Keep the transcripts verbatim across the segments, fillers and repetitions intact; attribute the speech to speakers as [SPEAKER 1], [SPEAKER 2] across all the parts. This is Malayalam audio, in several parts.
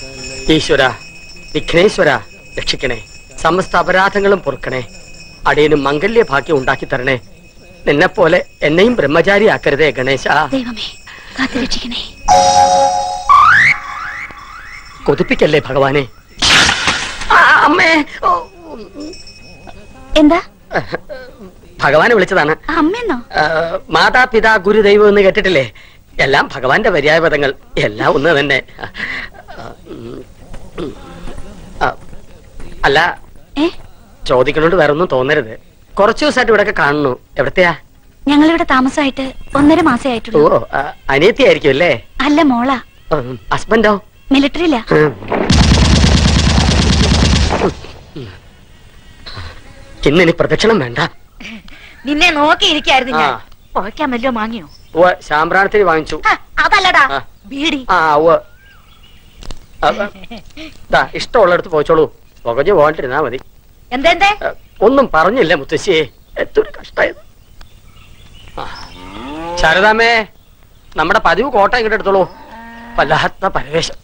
[SPEAKER 1] ഈശ്വര, വിഘ്നേശ്വര രക്ഷിക്കണേ. സമസ്ത അപരാധങ്ങളും പൊറുക്കണേ. അടിയനും മംഗല്യ ഭാഗ്യം ഉണ്ടാക്കി തരണേ. നിന്നെ പോലെ എന്നെയും ബ്രഹ്മചാരിയാക്കരുതേ ഗണേശ. കൊതിപ്പിക്കല്ലേ ഭഗവാനെ. അമ്മേ,
[SPEAKER 2] എന്താ?
[SPEAKER 1] ഭഗവാനെ വിളിച്ചതാണ്.
[SPEAKER 2] അമ്മയെന്നോ?
[SPEAKER 1] മാതാപിതാ ഗുരുദൈവം എന്ന് കേട്ടിട്ടില്ലേ? എല്ലാം ഭഗവാന്റെ പര്യായപദങ്ങൾ. എല്ലാം ഒന്ന് തന്നെ. അല്ല, ചോദിക്കണോണ്ട് വേറെ ഒന്നും തോന്നരുത്. കുറച്ചു ദിവസമായിട്ട് ഇവിടെയൊക്കെ കാണുന്നു. എവിടത്തെയാ?
[SPEAKER 2] ഞങ്ങളിവിടെ താമസമായിട്ട് ഒന്നര മാസേ ആയിട്ടുള്ളൂ.
[SPEAKER 1] ഓ, അനിയത്തിയായിരിക്കും അല്ലേ?
[SPEAKER 2] അല്ല, മോളാ.
[SPEAKER 1] ഹസ്ബൻഡോ?
[SPEAKER 2] മിലിറ്ററിയില്ല.
[SPEAKER 1] ഇന്നിനി പ്രദക്ഷിണം വേണ്ട.
[SPEAKER 2] നിന്നെ നോക്കിയിരിക്കായിരുന്നു ഞാൻ. പുകയ്ക്കാൻ വല്ലോ വാങ്ങിയോ?
[SPEAKER 1] ഓ, ശാമ്പ്രാണത്തിന് വാങ്ങിച്ചു.
[SPEAKER 2] അതല്ലടാ, ബീഡി.
[SPEAKER 1] ആ, ഓ, ഇഷ്ടമുള്ളടത്ത് പോയിച്ചോളൂ. പുകഞ്ഞു പോകാണ്ടിരുന്നാ മതി.
[SPEAKER 2] എന്തേ?
[SPEAKER 1] ഒന്നും പറഞ്ഞില്ല മുത്തശ്ശിയെ. എത്തൊരു കഷ്ടായത്. ശാരദാമ്മേ, നമ്മുടെ പതിവ് കോട്ട ഇങ്ങോട്ട് എടുത്തോളൂ. വല്ലാത്ത പരവേശം.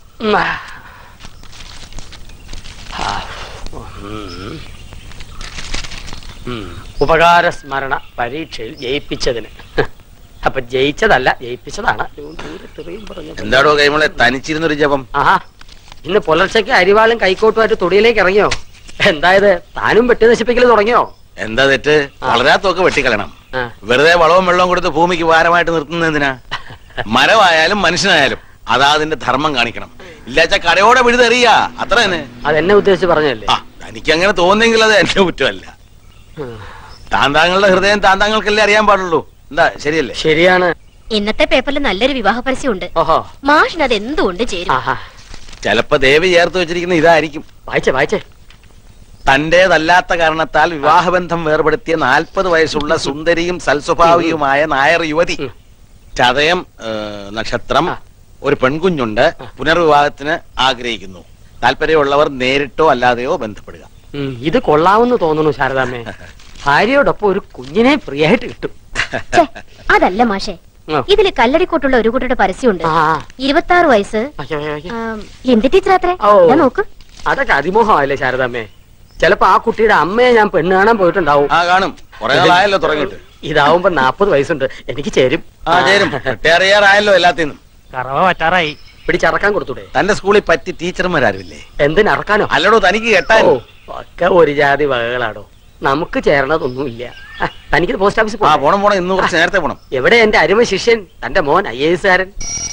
[SPEAKER 1] ഉപകാര സ്മരണ പരീക്ഷയിൽ ജയിപ്പിച്ചതിന്. അപ്പൊ ജയിച്ചതല്ല, ജയിപ്പിച്ചതാണ്.
[SPEAKER 3] എന്താടോ കൈമളെ തനിച്ചിരുന്നൊരു ജപം?
[SPEAKER 1] ആഹാ, ഇന്ന് പുലർച്ചയ്ക്ക് അരിവാളും കൈക്കോട്ടുമായിട്ട് തൊടിയിലേക്ക് ഇറങ്ങിയോ? എന്തായത്, താനും വെട്ടി നശിപ്പിക്കൽ തുടങ്ങിയോ?
[SPEAKER 3] എന്താ തെറ്റ്? വളരാത്തൊക്കെ വെട്ടിക്കളയണം. വെറുതെ വളവും വെള്ളവും കൊടുത്ത് ഭൂമിക്ക് ഭാരമായിട്ട് നിർത്തുന്നതിനാ? മരമായാലും മനുഷ്യനായാലും അതാ അതിന്റെ ധർമ്മം കാണിക്കണം. ഇല്ലാച്ച കടയോടെ വിഴുതെറിയ, അത്ര തന്നെ.
[SPEAKER 1] അതെന്നെ ഉദ്ദേശിച്ച് പറഞ്ഞല്ലേ?
[SPEAKER 3] എനിക്ക് അങ്ങനെ തോന്നുന്നെങ്കിൽ അത് എന്റെ കുറ്റമല്ല. താന്താങ്ങളുടെ ഹൃദയം താന്താങ്ങൾക്കല്ലേ അറിയാൻ പാടുള്ളൂ. എന്താ, ശരിയല്ലേ?
[SPEAKER 1] ശരിയാണ്.
[SPEAKER 2] ഇന്നത്തെ പേപ്പറിൽ നല്ലൊരു വിവാഹ പരസ്യമുണ്ട്. മാഷിന് അത് എന്തുകൊണ്ട് ചേരും?
[SPEAKER 3] ചിലപ്പോ ദേവി ചേർത്ത് വെച്ചിരിക്കുന്ന ഇതായിരിക്കും.
[SPEAKER 1] വായിച്ചേ വായിച്ചേ.
[SPEAKER 3] തന്റേതല്ലാത്ത കാരണത്താൽ വിവാഹബന്ധം വേർപെടുത്തിയ നാൽപ്പത് വയസ്സുള്ള സുന്ദരിയും സൽസ്വഭാവിയുമായ നായർ യുവതി. ചതയം നക്ഷത്രം. ഒരു പെൺകുഞ്ഞുണ്ട്. പുനർവിവാഹത്തിന് ആഗ്രഹിക്കുന്നു. താല്പര്യമുള്ളവർ നേരിട്ടോ അല്ലാതെയോ ബന്ധപ്പെടുക.
[SPEAKER 1] ഇത് കൊള്ളാമെന്ന് തോന്നുന്നു ശാരദാമ്മേ. ഭാര്യയോടൊപ്പം ഒരു കുഞ്ഞിനെ ഫ്രീ ആയിട്ട് കിട്ടും.
[SPEAKER 2] അതല്ല മാഷെ, ഇതില് കല്ലടിക്കോട്ടുള്ള ഒരു കുട്ടിയുടെ പരസ്യമുണ്ട്. ഇരുപത്തി ആറ് വയസ്സ്. എന്ത് ടീച്ചർ അത്രേ? നോക്ക്.
[SPEAKER 1] അതൊക്കെ അതിമോഹമല്ലേ ശാരദാമ്മേ? ചിലപ്പോ ആ കുട്ടിയുടെ അമ്മയെ ഞാൻ പെണ്ണ് കാണാൻ പോയിട്ടുണ്ടാവും. ഇതാവുമ്പോ നാപ്പത് വയസ്സുണ്ട്. എനിക്ക് ചേരും.
[SPEAKER 3] അറിയാറായല്ലോ എല്ലാത്തിനും.
[SPEAKER 1] കറവ പറ്റാറായി. പിടിച്ചറക്കാൻ കൊടുത്തൂടെ?
[SPEAKER 3] തന്റെ സ്കൂളിൽ പറ്റി ടീച്ചർമാരാരുമില്ലേ?
[SPEAKER 1] എന്തിനറക്കാനോ?
[SPEAKER 3] അല്ലടോ, തനിക്ക് കേട്ടാലോ?
[SPEAKER 1] ഒക്കെ ഒരു ജാതി വകകളാടോ. നമുക്ക് ചേരണതൊന്നുമില്ല. തനിക്ക് പോസ്റ്റ് ഓഫീസിൽ
[SPEAKER 3] പോണം. പോണം ഇന്ന് കുറച്ച് നേരത്തെ പോണം.
[SPEAKER 1] എവിടെ എന്റെ അരുമ ശിഷ്യൻ, തന്റെ മോൻ ഐ എ എസ് കാരൻ?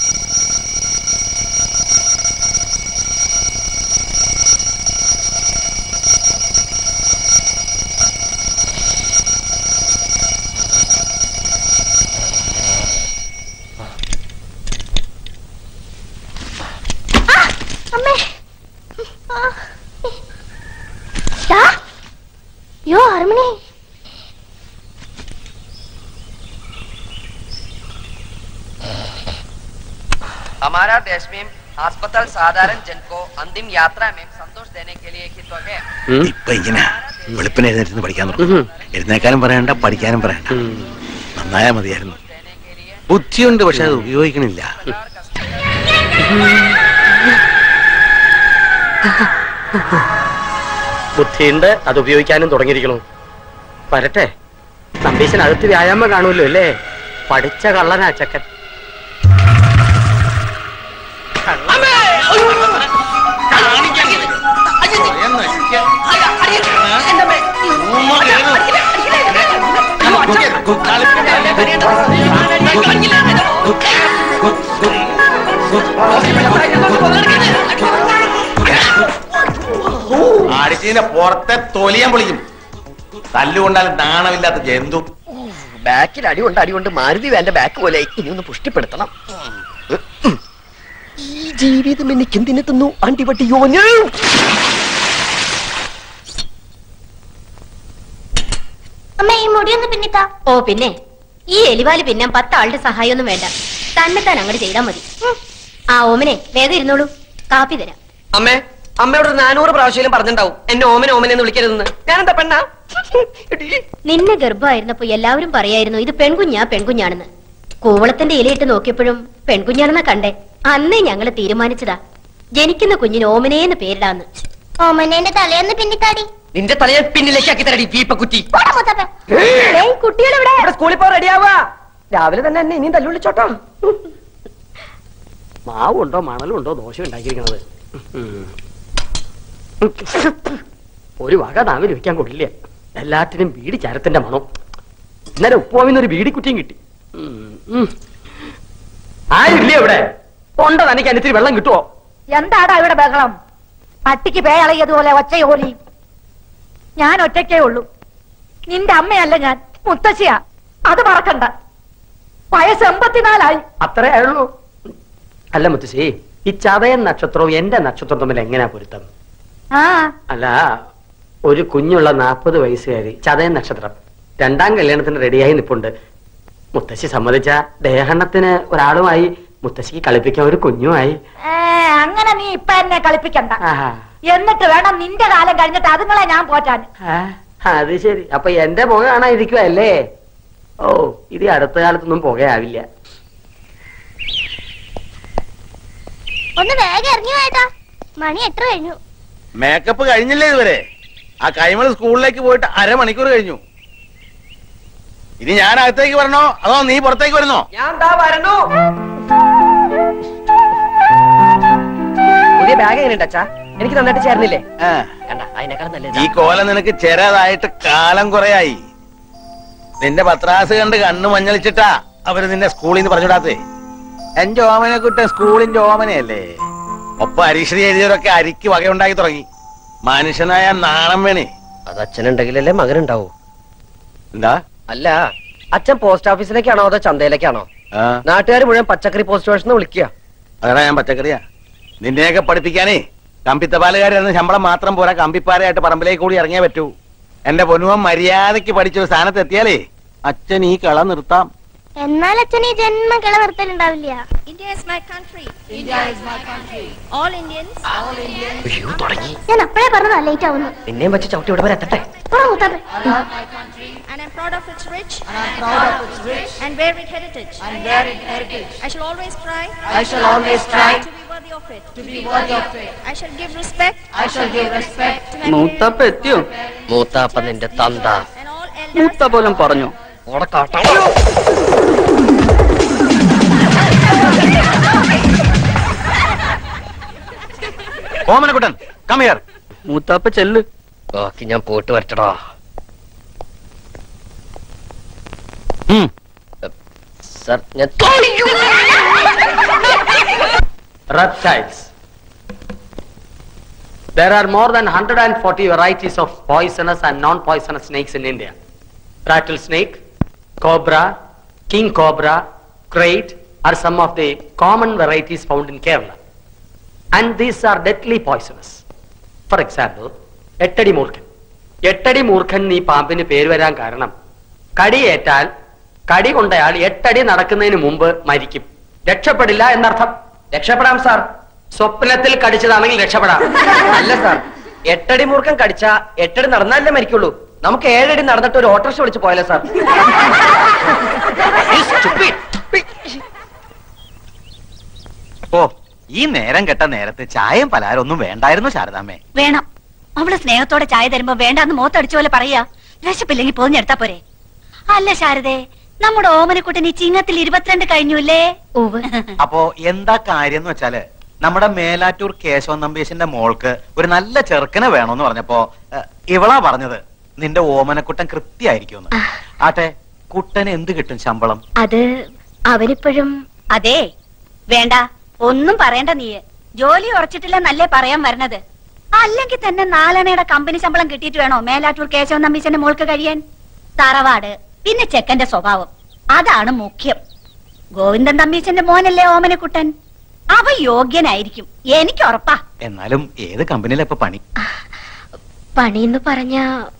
[SPEAKER 2] यो हारमोनी
[SPEAKER 4] हमारा देश में अस्पताल साधारण जन को अंतिम यात्रा में संतोष देने के लिए ही तो है.
[SPEAKER 3] ഇപ്പൊ ഇങ്ങനെ വെളുപ്പിനെ എഴുന്നേറ്റ് പഠിക്കാൻ തുടങ്ങും. എഴുന്നേക്കാനും പറയണ്ട, പഠിക്കാനും പറയണ്ട. നന്നായാ മതിയായിരുന്നു. ബുദ്ധിയുണ്ട്, പക്ഷെ അത് ഉപയോഗിക്കണില്ല.
[SPEAKER 1] ബുദ്ധിയുണ്ട്, അത് ഉപയോഗിക്കാനും തുടങ്ങിയിരിക്കണു. വരട്ടെ. നമ്പീശനകത്ത് വ്യായാമം കാണുമല്ലോ അല്ലേ? പഠിച്ച കള്ളനാ ചക്കൻ.
[SPEAKER 3] അടിച്ചതിന്റെ പുറത്തെ തൊലിയാൻ പൊളിക്കും. തല്ലുകൊണ്ടാലും നാണമില്ലാത്ത ജന്തു.
[SPEAKER 4] ബാക്കിൽ അടി കൊണ്ട് അടി കൊണ്ട് മാരുതി വേണ്ട ബാക്ക് പോലെ ഇനി ഒന്ന് പുഷ്ടിപ്പെടുത്തണം. ഈ ജീവിതം എനിക്ക് എന്തിനെത്തുന്നു അണ്ടിപട്ടിയോന്.
[SPEAKER 2] ഓ പിന്നെ ഈ എലിവാല് പിന്നെ പത്താളുടെ സഹായമൊന്നും വേണ്ട. തന്നെ താൻ അങ്ങോട്ട് ചെയ്താൽ മതി. ആ ഓമനെ വേഗം ഇരുന്നോളൂ, കാപ്പി തരാം.
[SPEAKER 4] അമ്മേ, അമ്മയോട് നാനൂറ് പ്രാവശ്യം പറഞ്ഞിട്ടുണ്ടാവും എന്നെ ഓമനെ ഓമനെന്ന് വിളിക്കരുതെന്ന്. ഞാനെന്താ പെണ്ണാ?
[SPEAKER 2] നിന്നെ ഗർഭമായിരുന്നപ്പോ എല്ലാവരും പറയായിരുന്നു ഇത് പെൺകുഞ്ഞാ പെൺകുഞ്ഞാണെന്ന്. കൂവളത്തിന്റെ ഇലയിട്ട് നോക്കിയപ്പോഴും പെൺകുഞ്ഞാണെന്നാ കണ്ടേ. അന്നേ ഞങ്ങള് തീരുമാനിച്ചതാ. ജനിക്കുന്ന കുഞ്ഞിന് ഓമനേന്ന് പേരിടാന്ന്.
[SPEAKER 5] ഓമനേന്റെ തലയൊന്ന് പിന്നിത്താടി.
[SPEAKER 4] നിന്റെ തലയെ പിന്നിലേക്ക് ആക്കി തരടി വീപ്പക്കുറ്റി.
[SPEAKER 2] കുട്ടികളെവിടെ?
[SPEAKER 4] സ്കൂളിൽ പോ റെഡിയാവാ. രാവിലെ തന്നെ എന്നെ ഇനിയും തല്ലുവിളിച്ചോട്ടോ.
[SPEAKER 1] മാവുണ്ടോ മണലുണ്ടോ ദോശ ഉണ്ടാക്കിയിരിക്കണത്? ഒരു വക നാവിൽ വെക്കാൻ കൊള്ളില്ല. എല്ലാത്തിനും ബീഡി ചരത്തിന്റെ മണം. ഇന്നലെ ഉപ്പുവാമിന്നൊരു ബീഡിക്കുറ്റിയും കിട്ടി. ആരില്ലേ ഇവിടെ? തൊണ്ട തനിക്ക് അതിന് വെള്ളം കിട്ടുവോ?
[SPEAKER 6] എന്താടാ ഇവിടെ ബഹളം? പട്ടിക്ക് പേയളയതുപോലെ ഒച്ചയോലി. ഞാൻ ഒറ്റയ്ക്കേ ഉള്ളൂ. നിന്റെ അമ്മയല്ല ഞാൻ, മുത്തശ്ശിയാ. അത് മറക്കണ്ട. വയസ്സ് എൺപത്തിനാലായി.
[SPEAKER 1] അത്രേ ആയുള്ളൂ. അല്ല മുത്തശ്ശി, ഈ ചതയൻ നക്ഷത്രവും എന്റെ നക്ഷത്രം തമ്മിൽ എങ്ങനെയാ പൊരുത്തം?
[SPEAKER 6] ആ
[SPEAKER 1] അല്ല, ഒരു കുഞ്ഞുള്ള നാൽപ്പത് വയസ്സുകാരി, ചതയൻ നക്ഷത്രം, രണ്ടാം കല്യാണത്തിന് റെഡിയായി നിപ്പുണ്ട്. മുത്തശ്ശി സമ്മതിച്ച ദേഹണ്ണത്തിന് ഒരാളുമായി, മുത്തശ്ശിക്ക് കളിപ്പിക്കാൻ ഒരു കുഞ്ഞുമായി.
[SPEAKER 6] ഏ അങ്ങനെ നീ ഇപ്പൊ എന്നെ കളിപ്പിക്കണ്ട.
[SPEAKER 1] ആഹാ.
[SPEAKER 6] എന്നിട്ട് വേണം നിന്റെ കാലം കഴിഞ്ഞിട്ട് അതുങ്ങളെ ഞാൻ പോറ്റാൻ.
[SPEAKER 1] ആ, അത് ശരി. അപ്പൊ എന്റെ പുക കാണാതിരിക്കുവല്ലേ? ഓ, ഇത് അടുത്ത കാലത്തൊന്നും പുകയാവില്ല.
[SPEAKER 5] ഒന്ന് വേഗം ഇറങ്ങി വേട്ടാ, മണി എത്ര കഴിഞ്ഞു?
[SPEAKER 3] മേക്കപ്പ് കഴിഞ്ഞില്ലേ ഇതുവരെ? ആ കൈമൾ സ്കൂളിലേക്ക് പോയിട്ട് അരമണിക്കൂർ കഴിഞ്ഞു. ഇനി ഞാൻ അകത്തേക്ക് വരണോ അതോ നീ പുറത്തേക്ക് വരുന്നോ?
[SPEAKER 4] ഞാൻ ദാ വരണു. പുതിയ ബാഗ് എങ്ങനെയുണ്ട് അച്ഛാ? എനിക്ക് നന്നായിട്ട് ചേർന്നില്ലേ? അതിനേക്കാൾ നല്ലത്.
[SPEAKER 3] ഈ കോല നിനക്ക് ചെറുതായിട്ട് കാലം കുറയായി. നിന്റെ പത്രാസ് കണ്ട് കണ്ണു മഞ്ഞളിച്ചിട്ടാ അവര് നിന്നെ സ്കൂളിൽ നിന്ന് പറഞ്ഞുവിടാത്തേ. എന്റെ ഓമനെ കുട്ടൻ സ്കൂളിന്റെ ഓമനയല്ലേ. ഒപ്പം അരീക്ഷണി എഴുതിയവരൊക്കെ അരിക്ക് വകയുണ്ടാക്കി തുടങ്ങി. മനുഷ്യനായ നാണം വേണേ.
[SPEAKER 4] അത് അച്ഛനുണ്ടെങ്കിലല്ലേ മകനുണ്ടാവൂ.
[SPEAKER 3] എന്താ?
[SPEAKER 4] അല്ല, അച്ഛൻ പോസ്റ്റ് ഓഫീസിലേക്കാണോ അതോ ചന്തയിലേക്കാണോ? നാട്ടുകാർ മുഴുവൻ പച്ചക്കറി പോസ്റ്റ് സ്റ്റേഷൻ വിളിക്കുക.
[SPEAKER 3] അതാ ഞാൻ പച്ചക്കറിയാ. നിന്നെയൊക്കെ പഠിപ്പിക്കാനേ കമ്പിത്തപാലുകാരെന്ന് ശമ്പളം മാത്രം പോരാ, കമ്പിപ്പാരയായിട്ട് പറമ്പിലേക്ക് കൂടി ഇറങ്ങിയേ പറ്റൂ. എന്റെ പൊന്നുവൻ മര്യാദയ്ക്ക് പഠിച്ചൊരു സ്ഥാനത്ത് എത്തിയാലേ അച്ഛൻ ഈ കള നിർത്താം.
[SPEAKER 5] എന്നാൽ അച്ഛൻ ഈ ജന്മ കിള നിർത്തലുണ്ടാവില്ല.
[SPEAKER 7] India is my country. India is my country. All Indians. All Indians.
[SPEAKER 4] അയ്യോ തുടങ്ങി.
[SPEAKER 5] ഞാൻ അപ്പഴേ പറഞ്ഞതാ ലേറ്റ് ആവുന്നു.
[SPEAKER 4] നിന്നെയും വെച്ച് ചവിട്ടി ഇവിടെ വരെ എത്തട്ടെ.
[SPEAKER 7] And I'm proud of its rich. And I'm proud of its rich. And varied heritage. And varied heritage. I shall always try.
[SPEAKER 4] I shall always try.
[SPEAKER 7] To be worthy of it. To be worthy of it. I shall give respect.
[SPEAKER 4] I shall give respect.
[SPEAKER 1] മൂത്തപ്പ എത്തിയോ?
[SPEAKER 4] മൂത്താപ്പ നിന്റെ തന്ത.
[SPEAKER 7] And all elders.
[SPEAKER 1] മൂത്ത പോലും പറഞ്ഞു.
[SPEAKER 3] Omanakuttan come here.
[SPEAKER 1] മൂത്താപ്പ ചെല്ല്.
[SPEAKER 4] ബാക്കി ഞാൻ പോയിട്ട് വരട്ടടാ. സർ ഞാൻ
[SPEAKER 1] Reptiles. There are more than one hundred forty varieties of poisonous and non-poisonous snakes in India. Rattlesnake, cobra, king cobra, crate are some of the common varieties found in Kerala. And these are deadly poisonous. For example, എട്ടടി മൂർഖൻ. എട്ടടി മൂർഖൻ ഈ പാമ്പിന് പേര് വരാൻ കാരണം കടിയേറ്റാൽ കടി കൊണ്ടയാൾ എട്ടടി നടക്കുന്നതിന് മുമ്പ് മരിക്കും. രക്ഷപ്പെടില്ല എന്നർത്ഥം.
[SPEAKER 4] രക്ഷപ്പെടാം സാർ.
[SPEAKER 1] സ്വപ്നത്തിൽ കടിച്ചതാണെങ്കിൽ രക്ഷപ്പെടാം.
[SPEAKER 4] അല്ല സാർ, എട്ടടി മൂർഖൻ കടിച്ച എട്ടടി നടന്നാലേ മരിക്കുള്ളൂ. നമുക്ക് ഏഴടി നടന്നിട്ട് ഒരു ഓട്ടോറിക്ഷ വിളിച്ച് പോയല്ലേ സാർ?
[SPEAKER 8] ഓ, ഈ നേരം കെട്ട നേരത്തെ ചായയും പലഹാരം ഒന്നും വേണ്ടായിരുന്നു ശാരദാമ്മേ.
[SPEAKER 6] വേണം. അവള് സ്നേഹത്തോടെ ചായ തരുമ്പോ വേണ്ടാന്ന് മോത്തടിച്ച പോലെ പറയാ. വിശപ്പില്ലെങ്കിൽ പോഞ്ഞെടുത്താ പോരെ. അല്ല ശാരദേ, നമ്മുടെ ഓമനക്കുട്ടൻ ഈ ചിങ്ങത്തിൽ ഇരുപത്തിരണ്ട് കഴിഞ്ഞുല്ലേ?
[SPEAKER 8] അപ്പോ എന്താ കാര്യം എന്ന് വെച്ചാല് നമ്മുടെ മേലാറ്റൂർ കേശവൻ നമ്പീശന്റെ മോൾക്ക് ഒരു നല്ല ചെറുക്കനെ വേണോന്ന് പറഞ്ഞപ്പോ ഇവളാ പറഞ്ഞത് നിന്റെ ഓമനക്കുട്ടൻ കൃത്യായിരിക്കും. ആട്ടെ, കുട്ടന് എന്ത് കിട്ടും ശമ്പളം?
[SPEAKER 2] അത് അവനിപ്പോഴും.
[SPEAKER 6] അതെ, വേണ്ട, ഒന്നും പറയണ്ട. നീ ജോലി ഉറച്ചിട്ടില്ല നല്ലേ പറയാൻ വരണത്. അല്ലെങ്കിൽ തന്നെ നാലണയുടെ കമ്പനി ശമ്പളം കിട്ടിയിട്ട് വേണോ മേലാറ്റൂർ കേശവൻ നമ്പീശന്റെ മോൾക്ക് കഴിയാൻ? തറവാട്, പിന്നെ ചെക്കന്റെ സ്വഭാവം, അതാണ് മുഖ്യം. ഗോവിന്ദൻ തമ്പീശന്റെ മോനല്ലേ ഓമനക്കുട്ടൻ? അവ യോഗ്യനായിരിക്കും, എനിക്ക് ഉറപ്പാ.
[SPEAKER 8] എന്നാലും ഏത് കമ്പനിയിലെ ഇപ്പൊ പണി?
[SPEAKER 2] പണിന്ന് പറഞ്ഞ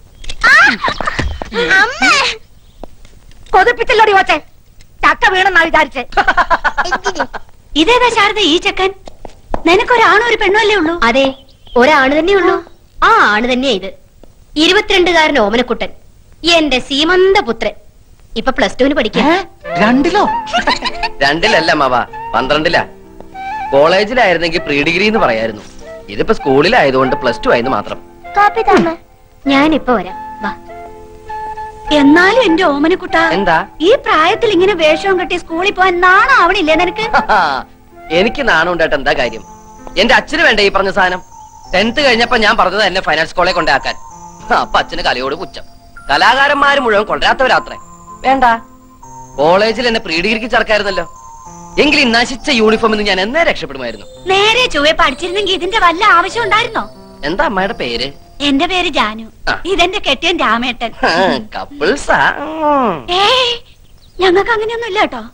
[SPEAKER 6] കൊതിപ്പിച്ചല്ലോടി ഓച്ചെ. ചക്ക വീണെന്നാ വിചാരിച്ചേ. ഇതേതാ ശാരദ ഈ ചെക്കൻ? നിനക്കൊരാണോ ഒരു പെണ്ണോ അല്ലേ ഉള്ളൂ?
[SPEAKER 2] അതെ, ഒരാണ് തന്നെ ഉള്ളൂ. ആ ആണ് തന്നെയാ ഇത്. ഇരുപത്തിരണ്ടുകാരൻ ഓമനക്കുട്ടൻ, എന്റെ സീമന്ത പുത്രൻ. ഇപ്പൊ പ്ലസ് ടുവിന് പഠിക്കാം.
[SPEAKER 8] രണ്ടിലോ?
[SPEAKER 4] രണ്ടിലല്ല മാവ, പന്ത്രണ്ടിലാ. കോളേജിലായിരുന്നെങ്കിൽ പ്രീ ഡിഗ്രി എന്ന് പറയായിരുന്നു. ഇതിപ്പോ സ്കൂളിലായതുകൊണ്ട് പ്ലസ് ടു ആയിരുന്നു മാത്രം.
[SPEAKER 5] കാപ്പി താമ.
[SPEAKER 2] ഞാനിപ്പോ വരാം. വാ.
[SPEAKER 6] എന്നാലും എന്റെ ഓമനക്കുട്ട,
[SPEAKER 4] എന്താ
[SPEAKER 6] ഈ പ്രായത്തിൽ ഇങ്ങനെ വേഷവും കെട്ടി സ്കൂളിൽ പോവാൻ നാണം ആവണില്ലേ നിനക്ക്?
[SPEAKER 4] എനിക്ക് നാണം ഉണ്ടായിട്ട് എന്താ കാര്യം? എന്റെ അച്ഛന് വേണ്ട ഈ പറഞ്ഞ സാധനം. ടെൻത്ത് കഴിഞ്ഞപ്പോ ഞാൻ പറഞ്ഞത് എന്നെ ഫൈനാൻസ് കോളേജ് കൊണ്ടാക്കാൻ. അപ്പൊ അച്ഛന് കലയോട് പുച്ഛം. കലാകാരന്മാര് മുഴുവൻ കൊണ്ടുവരാത്തവരാത്രേ. വേണ്ട, കോളേജിൽ എന്നെ പ്രീ ഡിഗ്രിക്ക് ചേർക്കായിരുന്നല്ലോ. എങ്കിൽ ഈ നശിച്ച യൂണിഫോമിൽ നിന്ന് ഞാൻ എന്നേ രക്ഷപ്പെടുമായിരുന്നു.
[SPEAKER 6] നേരെ ചൊവ്വെ പഠിച്ചിരുന്നെങ്കിൽ ഇതിന്റെ വല്ല ആവശ്യം ഉണ്ടായിരുന്നോ?
[SPEAKER 4] എന്താ അമ്മയുടെ പേര്?
[SPEAKER 6] എന്റെ പേര് ജാനു. ഇതെന്റെ കെട്ടിയൻ രാമേട്ടൻ.
[SPEAKER 4] കപ്പിൾസാ?
[SPEAKER 6] ഏയ്, ഞങ്ങൾക്ക് അങ്ങനെയൊന്നും ഇല്ല കേട്ടോ.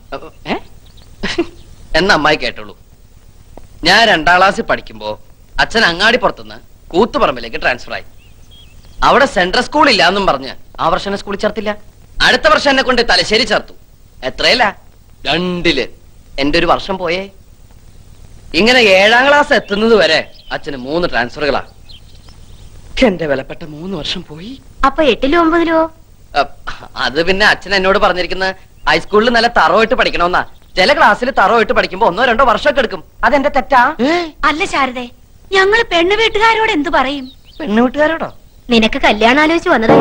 [SPEAKER 4] എന്നാ അമ്മായി കേട്ടോളൂ. ഞാൻ രണ്ടാം ക്ലാസ്സിൽ പഠിക്കുമ്പോ അച്ഛൻ അങ്ങാടി പുറത്തുനിന്ന് കൂത്തുപറമ്പിലേക്ക് ട്രാൻസ്ഫർ ആയി. അവിടെ സെൻട്രൽ സ്കൂൾ ഇല്ല എന്നും പറഞ്ഞ് ആ വർഷം എന്നെ സ്കൂളിൽ ചേർത്തില്ല. അടുത്ത വർഷം എന്നെ കൊണ്ട് തലശ്ശേരി ചേർത്തു. എത്രയല്ല? രണ്ടില്. എന്റെ ഒരു വർഷം പോയേ. ഇങ്ങനെ ഏഴാം ക്ലാസ് എത്തുന്നത് വരെ അച്ഛന് മൂന്ന് ട്രാൻസ്ഫറുകളാ. എന്റെ വിലപ്പെട്ട മൂന്ന് വർഷം പോയി.
[SPEAKER 2] അപ്പൊ എട്ടിലോ ഒമ്പതിലോ?
[SPEAKER 4] അത് പിന്നെ അച്ഛൻ എന്നോട് പറഞ്ഞിരിക്കുന്നത് ഹൈസ്കൂളിൽ നല്ല തറവായിട്ട് പഠിക്കണമെന്നാ. ചില ക്ലാസ്സിൽ തറവായിട്ട് പഠിക്കുമ്പോ ഒന്നോ രണ്ടോ വർഷമൊക്കെ എടുക്കും. അതെന്റെ തെറ്റാ?
[SPEAKER 6] അല്ല ശാരദേ, ഞങ്ങള് പെണ്ണു വീട്ടുകാരോട് എന്തു പറയും?
[SPEAKER 4] പെണ്ണു വീട്ടുകാരോടോ?
[SPEAKER 2] നിനക്ക് കല്യാണം ആലോചിച്ച് വന്നതാ.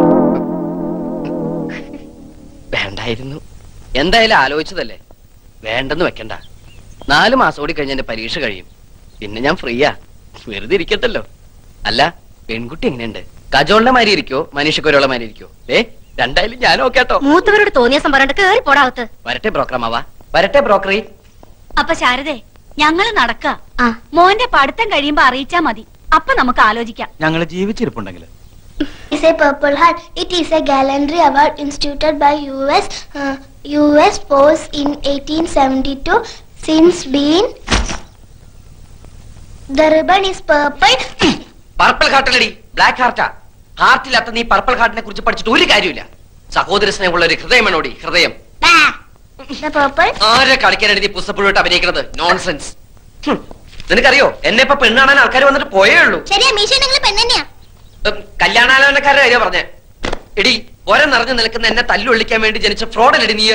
[SPEAKER 4] വേണ്ടായിരുന്നു. എന്തായാലും ആലോചിച്ചതല്ലേ, വേണ്ടെന്ന് വെക്കണ്ട. നാലു മാസം കൂടി കഴിഞ്ഞ എന്റെ പരീക്ഷ കഴിയും. പിന്നെ ഞാൻ ഫ്രീയാ, വെറുതെ ഇരിക്കട്ടല്ലോ. അല്ല, പെൺകുട്ടി എങ്ങനെയുണ്ട്? കജോളിന്റെ മാതിരി ഇരിക്കോ മനീഷക്കൊരുള്ള മാതിരി ഇരിക്കോ? ഏ, രണ്ടായാലും ഞാൻ ഓക്കേട്ടോ.
[SPEAKER 2] മൂത്തവരോട് തോന്നിയ പറഞ്ഞിട്ട് കേറി പോടാവത്ത്.
[SPEAKER 4] വരട്ടെ ബ്രോക്കറമാവാ, വരട്ടെ ബ്രോക്കറി.
[SPEAKER 6] അപ്പൊ ശാരദേ, ഞങ്ങള് നടക്ക. മോന്റെ പഠിത്തം കഴിയുമ്പോ അറിയിച്ചാ മതി. അപ്പൊ നമുക്ക് ആലോചിക്കാം.
[SPEAKER 8] ഞങ്ങള് ജീവിച്ചിരിപ്പുണ്ടെങ്കിൽ.
[SPEAKER 5] It's a Purple Heart. It is a gallantry award instituted by U S uh, U S Force in eighteen seventy-two. Since been, the ribbon is purple.
[SPEAKER 4] Purple ഹാർട്ടല്ലടി, ബ്ലാക്ക് ഹാർട്ടാ. ഹാർട്ടില്ലാത്ത നീ പർപ്പിൾ ഹാർട്ടിനെ കുറിച്ച് പഠിച്ചിട്ട് ഒരു കാര്യമില്ല. സഹോദര സ്നേഹമുള്ള ഒരു ഹൃദയമാണോടി ഹൃദയം.
[SPEAKER 5] The purple.
[SPEAKER 4] ആരെ കളിക്കാനാണ് നീ പുസ്തകപ്പുഴോട്ട് അഭിനയിക്കുന്നത്? നോൺസെൻസ്. നിനക്കറിയോ, എന്നെ ഇപ്പൊ പെണ്ണാണാൻ ആൾക്കാർ വന്നിട്ട് പോയേ ഉള്ളൂ.
[SPEAKER 5] ശരിയാ, മീശ നിങ്ങൾ പെണ്ണെന്നെയാ.
[SPEAKER 4] കല്യാണാലോചനക്കാരുടെ കാര്യം പറഞ്ഞേ. എടി, ഒര നിറഞ്ഞു നിൽക്കുന്ന എന്നെ തല്ലുള്ളിക്കാൻ വേണ്ടി ജനിച്ച ഫ്രോഡല്ലടി നീ.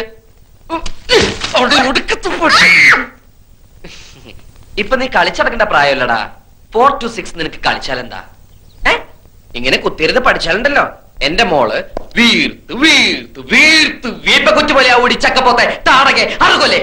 [SPEAKER 4] ഇപ്പൊ നീ കളിച്ചടക്കേണ്ട പ്രായമല്ലടാ. ഫോർ ടു സിക്സ് നിനക്ക് കളിച്ചാലെന്താ? ഏ, ഇങ്ങനെ കുത്തിരുന്ന് പഠിച്ചാലുണ്ടല്ലോ എന്റെ മോള് വീർത്ത് വീർത്ത് വീർത്ത് വീപ്പ കുറ്റി പോലെ ആ ഓടിച്ചക്കപ്പോത്തെ താടകെ അറുകൊല്ലേ.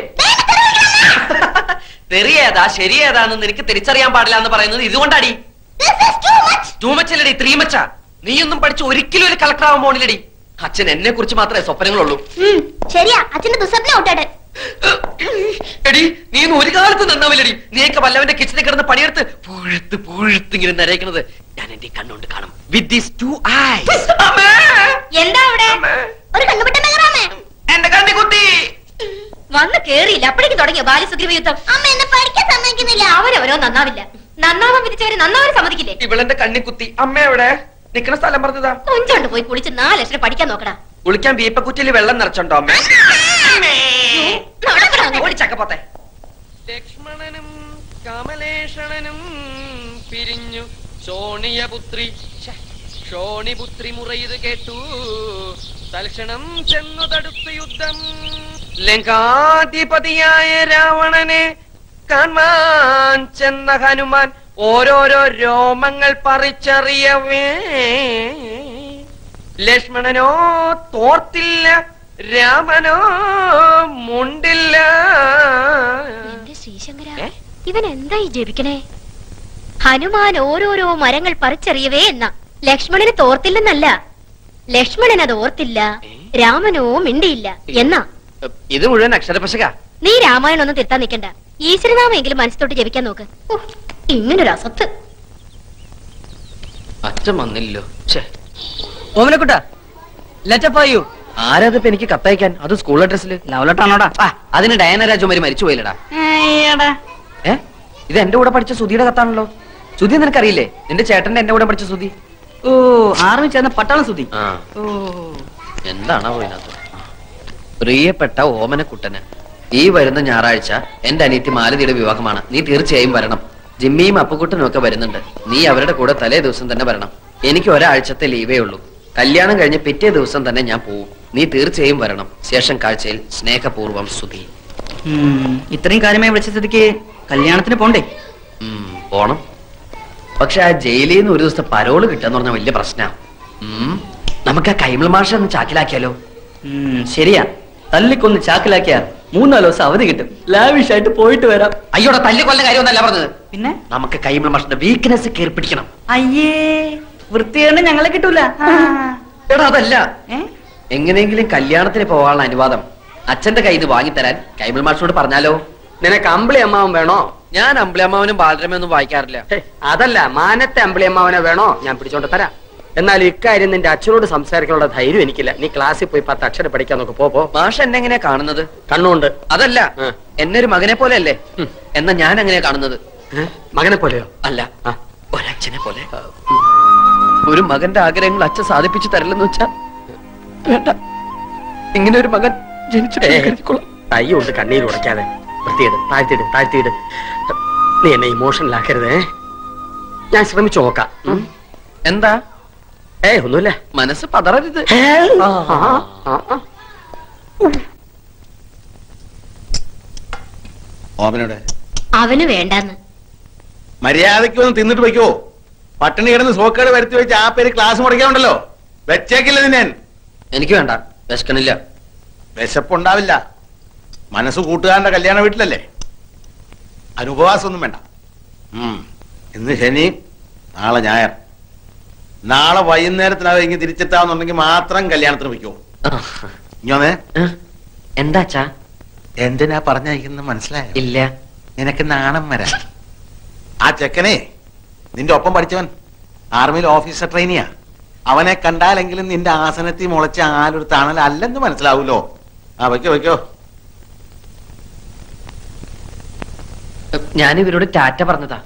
[SPEAKER 4] തെറിയേതാ ശരിയേതാന്ന് നിനക്ക് തിരിച്ചറിയാൻ പാടില്ല എന്ന് പറയുന്നത് ഇതുകൊണ്ടാടി. ടൂ മച്ചല്ലടി, ത്രീ മച്ചാ. നീയൊന്നും പഠിച്ച് ഒരിക്കലും ഒരു കളക്ടർ ആവാൻ പോണില്ലടി. അച്ഛൻ എന്നെ കുറിച്ച് മാത്രമേ സ്വപ്നങ്ങളുള്ളൂ.
[SPEAKER 5] ശരിയാ, അച്ഛന്റെ ദുസ്വപ്നം ഔട്ടാട്ടെ.
[SPEAKER 4] എടി, നീ ഒന്നും ഒരു കാലത്ത് നന്നാവില്ലടി. നീയൊക്കെ വല്ലവന്റെ കിച്ചണിൽ കിടന്ന് പണിയെടുത്ത് പുഴുത്ത് പുഴുത്ത് ഇങ്ങനെ നരയ്ക്കുന്നത് ഞാൻ എന്റെ കണ്ണുകൊണ്ട് കാണും. With these two eyes.
[SPEAKER 2] എന്താ അവിടെ?
[SPEAKER 5] ഒരു കണ്ണുപെട്ടെന്നേ
[SPEAKER 4] എന്റെ കണ്ണി കുത്തി
[SPEAKER 2] വന്ന് കേറിയില്ല, അപ്പോഴേക്കും തുടങ്ങിയ ബാല്യസുഗ്രീവ യുദ്ധം.
[SPEAKER 5] അമ്മ എന്നെ പഠിക്കാൻ സമ്മതിക്കുന്നില്ല.
[SPEAKER 2] അവരവരോ നന്നാവില്ല. നന്നാവാൻ വിധിച്ചവര് നന്നാവാൻ സമ്മതിക്കില്ലേ?
[SPEAKER 4] ഇവളെന്റെ കണ്ണി കുത്തി. അമ്മ എവിടെ? നിക്കണ സ്ഥലം പറഞ്ഞതാ.
[SPEAKER 2] കൊഞ്ചോണ്ട് പോയി കുളിച്ച് നാല് ലക്ഷം പഠിക്കാൻ നോക്കടാ.
[SPEAKER 4] കുളിക്കാൻ വീപ്പക്കുറ്റിയിൽ വെള്ളം നിറച്ചോണ്ടോ അമ്മ? ഓടിച്ചക്കപ്പോത്തെ. ലക്ഷ്മണനും കമലേഷണനും പിരിഞ്ഞു ശോണിയപുത്രി ശോണിപുത്രി മുറയത് കേട്ടു തൽക്ഷണം ചെന്നു തടുത്തു യുദ്ധം. ലങ്കാധിപതിയായ രാവണനെ കാണാൻ ചെന്ന ഹനുമാൻ ഓരോരോ രോമങ്ങൾ പറിച്ചറിയവേ ലക്ഷ്മണനോ തോർത്തില്ല, രാമനോ മുണ്ടില്ല.
[SPEAKER 2] എന്റെ ശ്രീശങ്കര, ഇവൻ എന്തായി ജപിക്കണേ? ഹനുമാൻ ഓരോരോ മരങ്ങൾ പറിച്ചെറിയവേ എന്ന ലക്ഷ്മണന് തോർത്തില്ലെന്നല്ല, ലക്ഷ്മണൻ അത് ഓർത്തില്ല, രാമനോ മിണ്ടിയില്ല എന്നാ.
[SPEAKER 4] ഇത് മുഴുവൻ അക്ഷരപശക.
[SPEAKER 2] നീ രാമായണം ഒന്നും തിരുത്താൻ നിൽക്കണ്ട. ഈശ്വരനാമെങ്കിലും മനസ്സിലോട്ട് ജപിക്കാൻ നോക്ക്. ഇങ്ങനൊരു അസത്ത്.
[SPEAKER 4] അച്ഛൻ വന്നില്ലോ.
[SPEAKER 1] ഓമനക്കുട്ട, ലെറ്റപ്പായു.
[SPEAKER 4] ആരാതിപ്പോ എനിക്ക് കത്തയക്കാൻ? അത് സ്കൂൾ അഡ്രസ്സില്.
[SPEAKER 1] ലവലട്ടാണോടാ?
[SPEAKER 4] അതിന് ഡയന രാജകുമാരി മരിച്ചു പോയില്ലടാ. ഏ, ഇത് എന്റെ കൂടെ പഠിച്ച സുധിയുടെ കത്താണല്ലോ. സുധി നിനക്കറിയില്ലേ? നിന്റെ ചേട്ടന്റെ എന്റെ കൂടെ പഠിച്ച സുധി.
[SPEAKER 1] ഓ, ആർമി ചേർന്ന പട്ടാളം സുധി.
[SPEAKER 4] ഓ, എന്താണോ ഇതിനകത്ത്? പ്രിയപ്പെട്ട ഓമനക്കുട്ടന്, ഈ വരുന്ന ഞായറാഴ്ച എന്റെ അനിയത്തി മാലതിയുടെ വിവാഹമാണ്. നീ തീർച്ചയായും വരണം. ജിമ്മിയും അപ്പുക്കുട്ടനും ഒക്കെ വരുന്നുണ്ട്. നീ അവരുടെ കൂടെ തലേ ദിവസം തന്നെ വരണം. എനിക്ക് ഒരാഴ്ചത്തെ ലീവേ ഉള്ളൂ. കല്യാണം കഴിഞ്ഞ് പിറ്റേ ദിവസം തന്നെ ഞാൻ പോവും. നീ തീർച്ചയായും വരണം. ശേഷം കാഴ്ചയിൽ സ്നേഹപൂർവ്വം സുധി.
[SPEAKER 1] ഇത്രയും കാര്യമായി വിളിച്ച സ്ഥിതിക്ക്
[SPEAKER 9] കല്യാണത്തിന് പോണ്ടേ?
[SPEAKER 4] പോണം. പക്ഷെ ആ ജയിലിൽ നിന്ന് ഒരു ദിവസത്തെ പരോള് കിട്ടാന്ന് പറഞ്ഞാൽ വലിയ പ്രശ്നമാണ്. നമുക്ക് ആ കൈമൾ മാഷ ഒന്ന് ചാക്കിലാക്കിയാലോ?
[SPEAKER 9] ശരിയാ, തല്ലിക്കൊന്ന് ചാക്കിലാക്കിയാ മൂന്നാല് ദിവസം അവധി കിട്ടും. ലാവിഷായിട്ട് പോയിട്ട് വരാം.
[SPEAKER 4] അയ്യോടെ തല്ലിക്കൊല്ല കാര്യമൊന്നല്ല പറഞ്ഞത്.
[SPEAKER 9] പിന്നെ
[SPEAKER 4] നമുക്ക് കൈമൾ മാഷിന്റെ വീക്ക്നെസ് കയറി പിടിക്കണം.
[SPEAKER 9] അയ്യേ, വൃത്തികേട് ഞങ്ങളെ കിട്ടൂല.
[SPEAKER 4] എടാ അതല്ല, എങ്ങനെയെങ്കിലും കല്യാണത്തിന് പോകാനുള്ള അനുവാദം അച്ഛന്റെ കയ്യിൽ നിന്ന് വാങ്ങിത്തരാൻ കൈമൾ മാഷിനോട് പറഞ്ഞാലോ?
[SPEAKER 1] നിനക്ക് അമ്പിളി അമ്മാവൻ വേണോ?
[SPEAKER 4] ഞാൻ അമ്പിളി അമ്മാവനും ബാലരമയൊന്നും വായിക്കാറില്ല.
[SPEAKER 1] അതല്ല, മാനത്തെ അമ്പിളി അമ്മാവനെ വേണോ? ഞാൻ പിടിച്ചോണ്ട് തരാം. എന്നാൽ ഇക്കാര്യം നിന്റെ അച്ഛനോട് സംസാരിക്കാനുള്ള ധൈര്യം എനിക്കില്ല. നീ ക്ലാസ്സിൽ പോയി പത്ത് അക്ഷരം പഠിക്കാൻ നോക്ക്. പോ.
[SPEAKER 4] മാഷ് എന്നെ എങ്ങനെയാ കാണുന്നത്?
[SPEAKER 1] കണ്ണുണ്ട്.
[SPEAKER 4] അതല്ല, എന്നെ ഒരു മകനെ പോലെ അല്ലേ? എന്നാ ഞാൻ എങ്ങനെയാ കാണുന്നത്?
[SPEAKER 1] മകനെ പോലെയോ?
[SPEAKER 4] അല്ല, ഒരച്ഛനെ പോലെ. ഒരു മകന്റെ ആഗ്രഹങ്ങൾ അച്ഛൻ സാധിപ്പിച്ചു തരില്ലെന്ന് വെച്ചാ വേണ്ട. ഇങ്ങനെ ഒരു മകൻ ജനിച്ചു
[SPEAKER 1] തൈ കൊണ്ട് കണ്ണീര് ഉടയ്ക്കാതെ വൃത്തിയിട്, താഴ്ത്തിയിട്, താഴ്ത്തിയിട്. നീ എന്നെ ഇമോഷണൽ ആക്കരുതേ. ഞാൻ ശ്രമിച്ചു നോക്കാം.
[SPEAKER 4] എന്താ?
[SPEAKER 1] ഏയ് ഒന്നുമില്ല.
[SPEAKER 4] മനസ്സ് പതറരുത്.
[SPEAKER 3] ഓമനോടെ
[SPEAKER 2] അവന് വേണ്ടെന്ന്.
[SPEAKER 3] മര്യാദയ്ക്ക് ഒന്ന് തിന്നിട്ട് വയ്ക്കോ. പട്ടിണി കിടന്ന് സോക്കേട് വരുത്തി വെച്ച് ആ പേര് ക്ലാസ് മുടക്കാണ്ടല്ലോ. വെച്ചേക്കില്ല ഞാൻ.
[SPEAKER 4] എനിക്ക് വേണ്ട, വിശക്കണില്ല.
[SPEAKER 3] വിശപ്പുണ്ടാവില്ല. മനസ്സ് കൂട്ടുകാരന്റെ കല്യാണ വീട്ടിലല്ലേ. അനുപവാസം ഒന്നും വേണ്ട. ഇന്ന് ശനി, നാളെ ഞായർ. നാളെ വൈകുന്നേരത്തിനകം ഇങ്ങനെ തിരിച്ചെത്താന്നുണ്ടെങ്കിൽ മാത്രം കല്യാണത്തിന് വയ്ക്കോ. ഇങ്ങനെ
[SPEAKER 4] എന്താച്ചാ?
[SPEAKER 3] എന്തിനാ പറഞ്ഞയക്കുന്നത് മനസ്സിലായോ?
[SPEAKER 4] ഇല്ല.
[SPEAKER 3] നിനക്ക് നാണം വരാ. ആ ചെക്കനെ നിന്റെ ഒപ്പം പഠിച്ചവൻ ആർമിയിൽ ഓഫീസർ ട്രെയിനിയാ. അവനെ കണ്ടാലെങ്കിലും നിന്റെ ആസനത്തിൽ മുളച്ച ആലൊരു തണൽ അല്ലെന്ന് മനസ്സിലാവൂലോ. ആ വയ്ക്കോ വയ്ക്കോ.
[SPEAKER 4] ഞാൻ ഇവരോട് ടാറ്റ പറഞ്ഞതാ.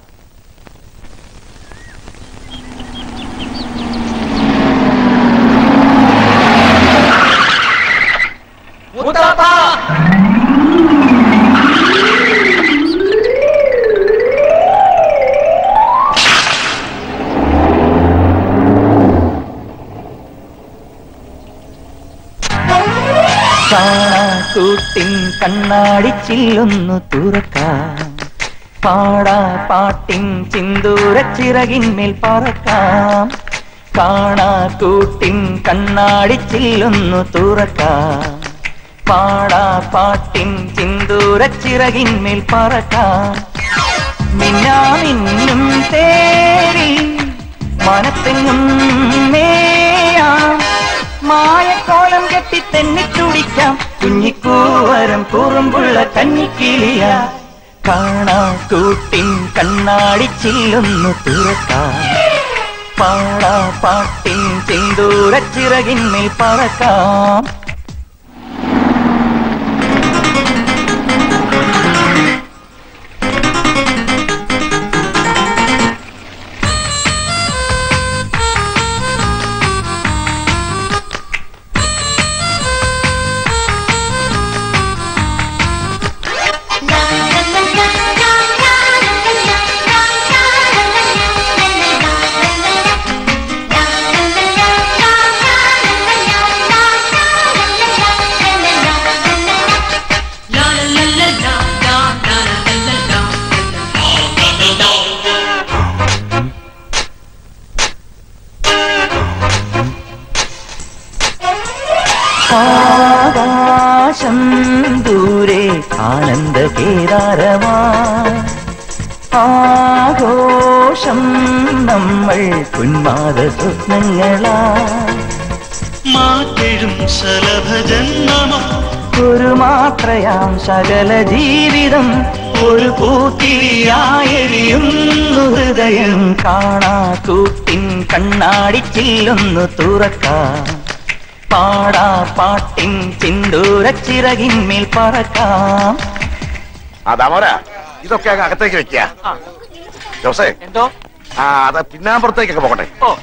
[SPEAKER 10] കൂട്ടിൻ കണ്ണാടി ചില്ലൊന്നു തുറക്കാം, പാടാ പാട്ടിൻ ചിന്തൂര ചിറകിന്മേൽ പറക്കാം. കാണാ കൂട്ടിൻ കണ്ണാടി ചില്ലൊന്നു തുറക്കാം, പാടാ പാട്ടിൻ ചിന്തൂര ചിറകിന്മേൽ പറക്കാം. മിന്നാ മിന്നും തേരി മനത്തെങ്ങും മേയാം, മായക്കോലം കെട്ടി തെന്നിത്തുടിക്കാം. കുഞ്ഞിക്കൂവരം കൂറുമ്പുള്ള കന്നിക്കിളിയ. കാണാ കൂട്ടിൻ കണ്ണാടി ചില്ലൊന്നു തുറക്കാം, പാടാ പാട്ടിൻ ചിന്തൂര ചിറകിന്മേൽ പറക്കാം. ആകാശം ദൂരെ ആനന്ദ കേദാരമാ, ആഘോഷം നമ്മൾ ഉന്മാദ സ്വപ്നങ്ങളാ. മാറ്റെഴും ശലഭജന്മമാ ഒരു മാത്രയാം സകല ജീവിതം, ഒരു പൂത്തിരിയായെരിയുന്നു ഹൃദയം. കാണാ കൂട്ടിൻ കണ്ണാടി ചില്ലൊന്നു തുറക്കാം, പാടാ പാട്ടിൻ ചിന്തൂര ചിറകിന്മേൽ പറക്കാം.
[SPEAKER 3] അതാമോരാ ഇതൊക്കെ അങ്ങ് അകത്തേക്ക് വെക്കുക. ജോസേ
[SPEAKER 8] എന്തോ
[SPEAKER 3] ആ അത് പിന്നാമ്പുറത്തേക്കൊക്കെ പോകട്ടെ.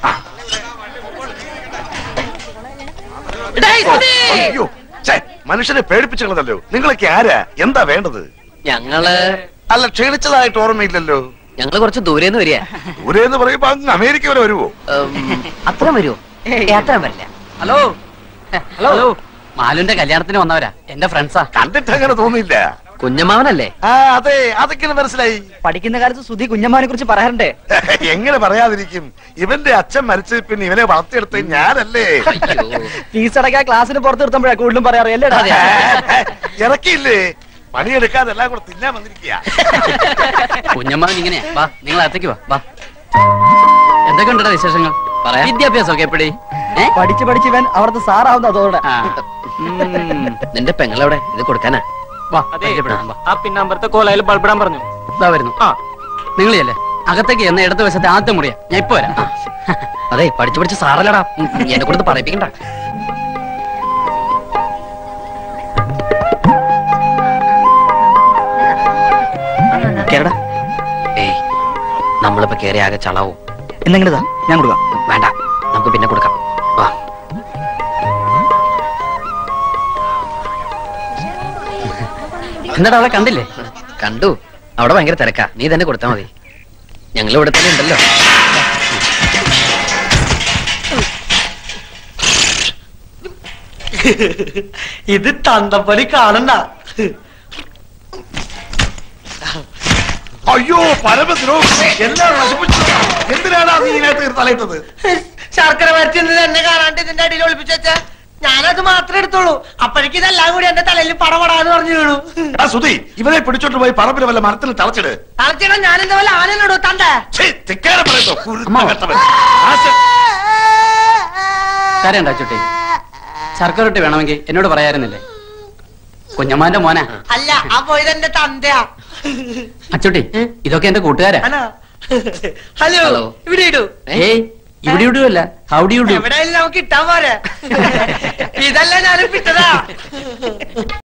[SPEAKER 3] അയ്യോ മനുഷ്യനെ പേടിപ്പിച്ചുള്ളതല്ലോ. നിങ്ങളൊക്കെ ആരാ? എന്താ വേണ്ടത്?
[SPEAKER 4] ഞങ്ങള്
[SPEAKER 3] അല്ല ക്ഷീണിച്ചതായിട്ട് ഓർമ്മയില്ലല്ലോ.
[SPEAKER 4] ഞങ്ങള് കുറച്ച് ദൂരേന്ന് വരിക.
[SPEAKER 3] ദൂരേന്ന് പറയുമ്പോ അങ്ങ് അമേരിക്ക വരെ വരുവോ?
[SPEAKER 4] അത്ര വരുമോ? അത്ര വരില്ല.
[SPEAKER 1] ഹലോ ഹലോ, മാലുന്റെ കല്യാണത്തിന് വന്നവരാ, എന്റെ ഫ്രണ്ട്സാ.
[SPEAKER 3] കണ്ടിട്ട് അങ്ങനെ തോന്നിയില്ല.
[SPEAKER 4] കുഞ്ഞമ്മാവനല്ലേ?
[SPEAKER 11] ആ അതെ, അതൊക്കെ മനസ്സിലായി.
[SPEAKER 9] പഠിക്കുന്ന കാലത്ത് സുധി കുഞ്ഞമ്മാനെ കുറിച്ച് പറയാറുണ്ടേ.
[SPEAKER 11] എങ്ങനെ പറയാതിരിക്കും? ഇവന്റെ അച്ഛൻ മരിച്ച പിന്നെ ഇവനെ വളർത്തിയെടുത്ത ഞാനല്ലേ.
[SPEAKER 9] ഫീസ് അടക്കാ ക്ലാസ്സിന് പുറത്ത് നിർത്തുമ്പോഴാ കൂടുതലും പറയാറ് അല്ലേ?
[SPEAKER 11] ഇറക്കിയില്ലേ? പണിയെടുക്കാതെ എല്ലാം കൂടെ തിന്നാൻ വന്നിരിക്കുക.
[SPEAKER 4] കുഞ്ഞമ്മാവൻ ഇങ്ങനെയാ. വാ, നിങ്ങൾ അകത്തേക്ക് വാ. വാ, എന്തൊക്കെ ഉണ്ടോ വിശേഷങ്ങൾ? പറയാം. വിദ്യാഭ്യാസമൊക്കെ എപ്പടി?
[SPEAKER 9] പഠിച്ച് പഠിച്ച് ഇവൻ അവിടുത്തെ സാറാവുന്ന അതോടെ.
[SPEAKER 4] നിന്റെ പെങ്ങളെവിടെ? ഇത് കൊടുക്കാനാ?
[SPEAKER 9] ആ പിന്നമ്പറത്തെ കോലയിൽ ബൾബിടാൻ പറഞ്ഞു.
[SPEAKER 4] ഇതാ വരുന്നു. നിങ്ങളല്ലേ അകത്തേക്ക് എന്ന ഇടത് വശത്തെ ആദ്യത്തെ മുറിയാ. ഞാൻ ഇപ്പൊ വരാം. അതെ, പഠിച്ചു പഠിച്ച് സാറല്ലടാ, എന്നെ കൊടുത്ത് പറയിപ്പിക്കണ്ട.
[SPEAKER 9] കേരടാ.
[SPEAKER 4] ഏയ്, നമ്മളിപ്പോ കേറി ആകെ ചളാവും.
[SPEAKER 9] എന്തെങ്കിലും ഞാൻ കൊടുക്കാം.
[SPEAKER 4] വേണ്ട, നമുക്ക് പിന്നെ കൊടുക്കാം. വാ. എന്താടാ അവളെ കണ്ടില്ലേ? കണ്ടു. അവിടെ ഭയങ്കര തിരക്കാ. നീ തന്നെ കൊടുത്താ മതി. ഞങ്ങൾ ഇവിടെ തന്നെ ഉണ്ടല്ലോ.
[SPEAKER 9] ഇത് തന്തപ്പലി കാണണ്ട.
[SPEAKER 11] അയ്യോ പരമദ്രോ, എല്ലാം നശിപ്പിച്ചു. എന്തിനാണ് നീ ഇതിനകത്ത് തലയിട്ടത്?
[SPEAKER 9] ശർക്കര വരച്ചത് എന്നെ കാണാണ്ട് ഇതിന്റെ അടിയിൽ ഒളിപ്പിച്ചു വെച്ചാ ഞാനത് മാത്രമേ എടുത്തോളൂ. അപ്പോഴേക്കും ഇതെല്ലാം കൂടി എന്റെ തലയിൽ പടപടാന്ന് പറഞ്ഞു വീണു.
[SPEAKER 11] സുധി, ഇവനെ പിടിച്ചോട്ട് പോയി പറമ്പിൽ വല്ല മരത്തിൽ തളച്ചിട്.
[SPEAKER 9] തളച്ചിടാൻ ഞാൻ എന്താ വല്ല ആനയിലിടൂ തന്റെ.
[SPEAKER 4] കരയണ്ട ചുട്ടി. ശർക്കര റൊട്ടി വേണമെങ്കിൽ എന്നോട് പറയാറുന്നില്ലേ? കുഞ്ഞമ്മാന്റെ മോനാ.
[SPEAKER 9] അല്ല, ആ പോയത് എന്റെ തന്തയാ.
[SPEAKER 4] അച്ചുട്ടി, ഇതൊക്കെ എന്റെ കൂട്ടുകാരാ.
[SPEAKER 9] ഹലോ, ഇവിടെ ഇടൂ.
[SPEAKER 4] ഏയ്, ഇവിടെ ഇടുവല്ല, ഹൗഡി ഇടൂ.
[SPEAKER 9] എവിടെയെങ്കിലും നമുക്ക് ഇട്ടാൻ പോരെ. ഇതല്ല ഞാനും വിട്ടതാ.